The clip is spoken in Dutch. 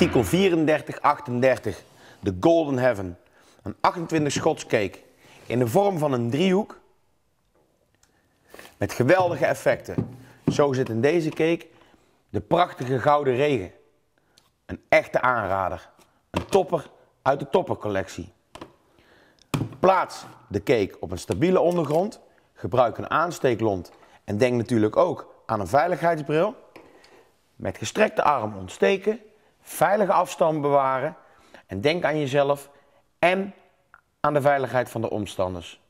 Artikel 3438, de Golden Heaven. Een 28 shots cake in de vorm van een driehoek met geweldige effecten. Zo zit in deze cake de prachtige gouden regen. Een echte aanrader. Een topper uit de toppercollectie. Plaats de cake op een stabiele ondergrond. Gebruik een aansteeklont en denk natuurlijk ook aan een veiligheidsbril. Met gestrekte arm ontsteken, veilige afstand bewaren en denk aan jezelf en aan de veiligheid van de omstanders.